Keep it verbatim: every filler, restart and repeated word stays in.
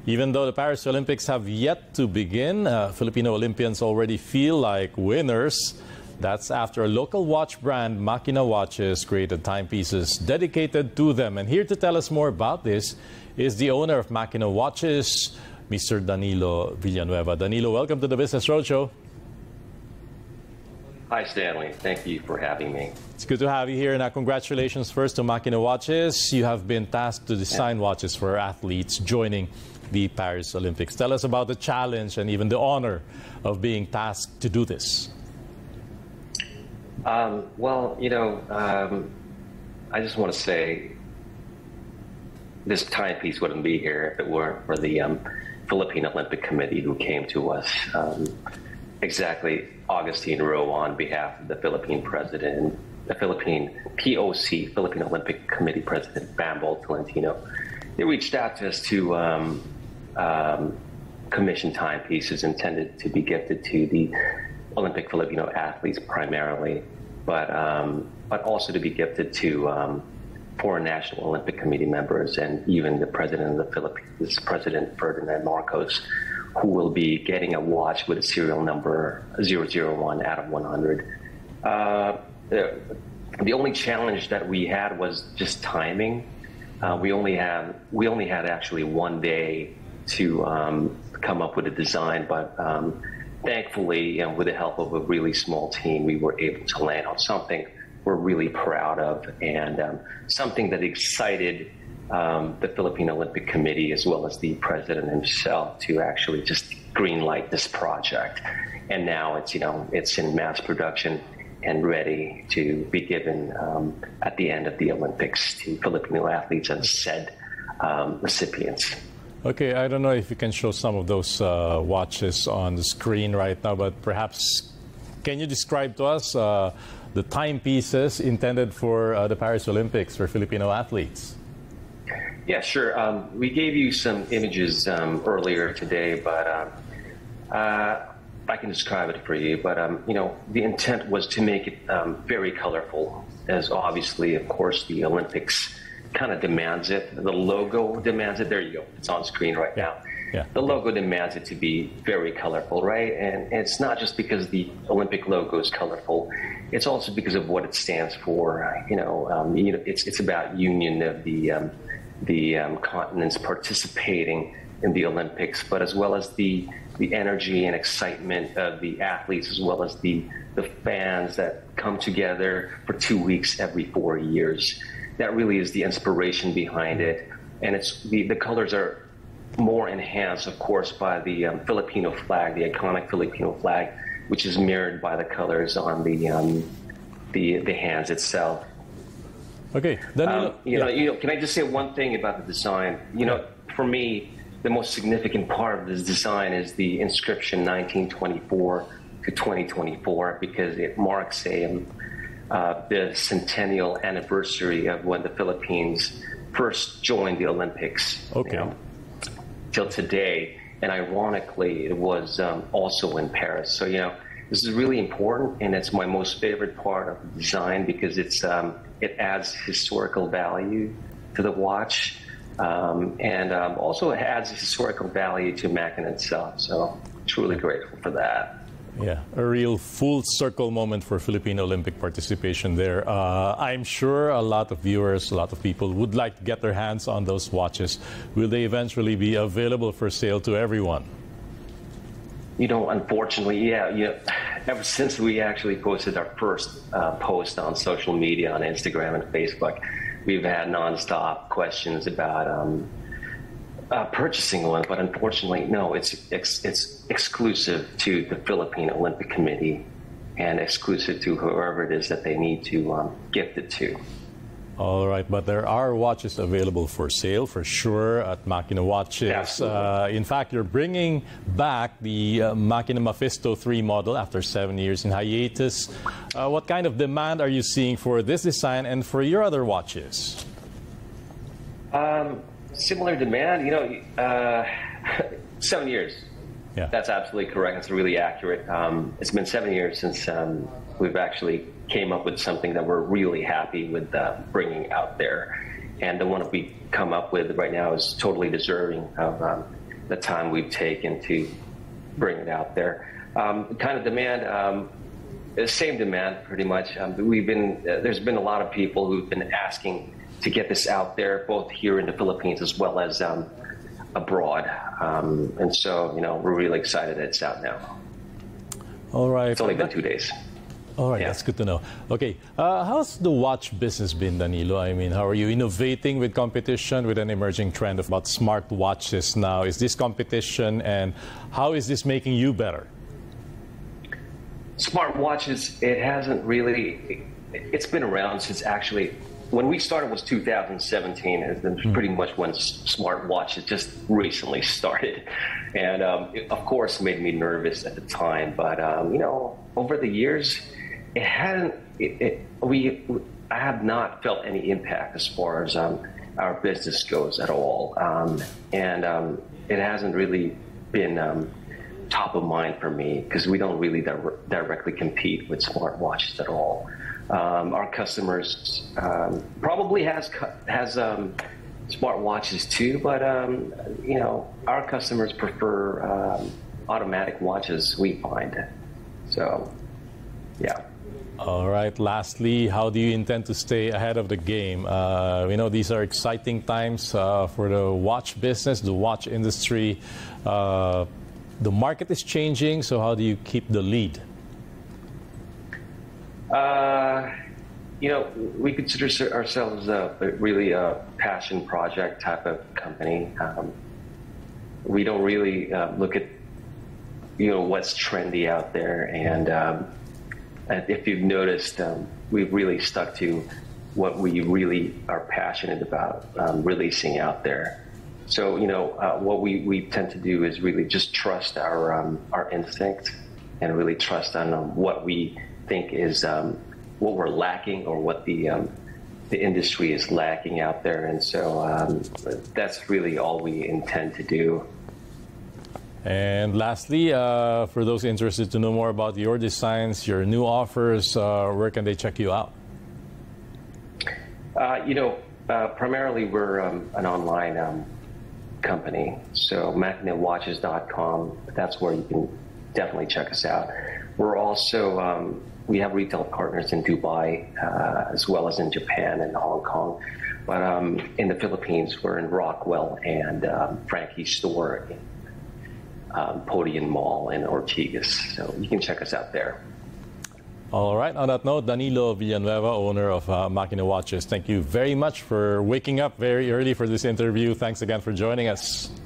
Even though the Paris Olympics have yet to begin, uh, Filipino Olympians already feel like winners. That's after a local watch brand, Makina Watches, created timepieces dedicated to them. And here to tell us more about this is the owner of Makina Watches, Mister Danilo Villanueva. Danilo, welcome to the Business Roadshow. Hi, Stanley. Thank you for having me. It's good to have you here. Now, congratulations first to Makina Watches. You have been tasked to design watches for athletes joining the Paris Olympics. Tell us about the challenge and even the honor of being tasked to do this. Um, well, you know, um, I just want to say this timepiece wouldn't be here if it weren't for the um, Philippine Olympic Committee who came to us um, exactly Augustine Rowe on behalf of the Philippine President, the Philippine P O C, Philippine Olympic Committee President Bambol Tolentino. They reached out to us to um, um, commission timepieces intended to be gifted to the Olympic Filipino athletes primarily, but um, but also to be gifted to um, foreign National Olympic Committee members and even the President of the Philippines, President Ferdinand Marcos, who will be getting a watch with a serial number zero zero one out of one hundred. Uh, the, the only challenge that we had was just timing. Uh, we only have we only had actually one day to um, come up with a design, but um, thankfully, and with the help of a really small team, we were able to land on something we're really proud of, and um, something that excited um, the Philippine Olympic Committee as well as the president himself to actually just green light this project. And now it's you know it's in mass production and ready to be given um, at the end of the Olympics to Filipino athletes and said um, recipients. Okay, I don't know if you can show some of those uh, watches on the screen right now, but perhaps can you describe to us uh, the timepieces intended for uh, the Paris Olympics for Filipino athletes? Yeah, sure. Um, we gave you some images um, earlier today, but um, uh, I can describe it for you. But um, you know, the intent was to make it um, very colorful, as obviously, of course, the Olympics kind of demands it. The logo demands it. There you go. It's on screen right now. Yeah. The logo demands it to be very colorful, right? And it's not just because the Olympic logo is colorful. It's also because of what it stands for. You know, um, you know it's it's about union of the um, the um, continents participating in the Olympics, but as well as the the energy and excitement of the athletes, as well as the the fans that come together for two weeks every four years. That really is the inspiration behind it, and it's the the colors are more enhanced, of course, by the um, Filipino flag, the iconic Filipino flag, which is mirrored by the colors on the um, the the hands itself. Okay, then um, you yeah. know, you know, can I just say one thing about the design? You know, for me, the most significant part of this design is the inscription nineteen twenty-four to twenty twenty-four, because it marks a um, uh, the centennial anniversary of when the Philippines first joined the Olympics. Okay. You know, till today, and ironically, it was um, also in Paris. So you know, this is really important, and it's my most favorite part of the design because it's um, it adds historical value to the watch, um, and um, also it adds historical value to Makina itself. So truly grateful for that. Yeah, a real full circle moment for Filipino Olympic participation there. Uh, I'm sure a lot of viewers, a lot of people would like to get their hands on those watches. Will they eventually be available for sale to everyone? You know, unfortunately, yeah. You know, ever since we actually posted our first uh, post on social media, on Instagram and Facebook, we've had nonstop questions about um, Uh, purchasing one, but unfortunately, no, it's, it's it's exclusive to the Philippine Olympic Committee and exclusive to whoever it is that they need to um, gift it to. All right, but there are watches available for sale for sure at Makina Watches. Uh, in fact, you're bringing back the uh, Makina Mephisto three model after seven years in hiatus. Uh, what kind of demand are you seeing for this design and for your other watches? Um, Similar demand, you know, uh, seven years. Yeah. That's absolutely correct. It's really accurate. Um, it's been seven years since um, we've actually came up with something that we're really happy with uh, bringing out there. And the one that we come up with right now is totally deserving of um, the time we've taken to bring it out there. Um, kind of demand, um, the same demand pretty much. Um, we've been, uh, there's been a lot of people who've been asking to get this out there, both here in the Philippines as well as um, abroad. Um, and so, you know, we're really excited that it's out now. All right. It's only been two days. All right, Yeah. that's good to know. Okay, uh, how's the watch business been, Danilo? I mean, how are you innovating with competition, with an emerging trend of about smart watches now? Is this competition, and how is this making you better? Smart watches, it hasn't really, it's been around since actually, when we started was two thousand seventeen, and it's pretty much when smart watches just recently started. And um, it, of course, made me nervous at the time, but um, you know, over the years, it hadn't, it, it, we, I have not felt any impact as far as um, our business goes at all. Um, and um, it hasn't really been um, top of mind for me because we don't really di directly compete with smart watches at all. Um, our customers um, probably has has um, smart watches too, but um, you know, our customers prefer um, automatic watches, we find. So, yeah. All right. Lastly, how do you intend to stay ahead of the game? Uh, we know these are exciting times uh, for the watch business, the watch industry. Uh, the market is changing, so how do you keep the lead? Uh, you know, we consider ourselves a, a really a passion project type of company. Um, we don't really uh, look at, you know, what's trendy out there. And, um, and if you've noticed, um, we've really stuck to what we really are passionate about um, releasing out there. So, you know, uh, what we, we tend to do is really just trust our, um, our instinct and really trust on um, what we think is um, what we're lacking or what the um, the industry is lacking out there, and so um, that's really all we intend to do. And lastly, uh, for those interested to know more about your designs, your new offers, uh, where can they check you out? Uh, you know, uh, primarily we're um, an online um, company, so Makina Watches dot com. That's where you can definitely check us out. We're also um, we have retail partners in Dubai, uh, as well as in Japan and Hong Kong. But um, in the Philippines, we're in Rockwell and um, Frankie's store in um, Podium Mall in Ortigas. So you can check us out there. All right. On that note, Danilo Villanueva, owner of uh, Makina Watches, thank you very much for waking up very early for this interview. Thanks again for joining us.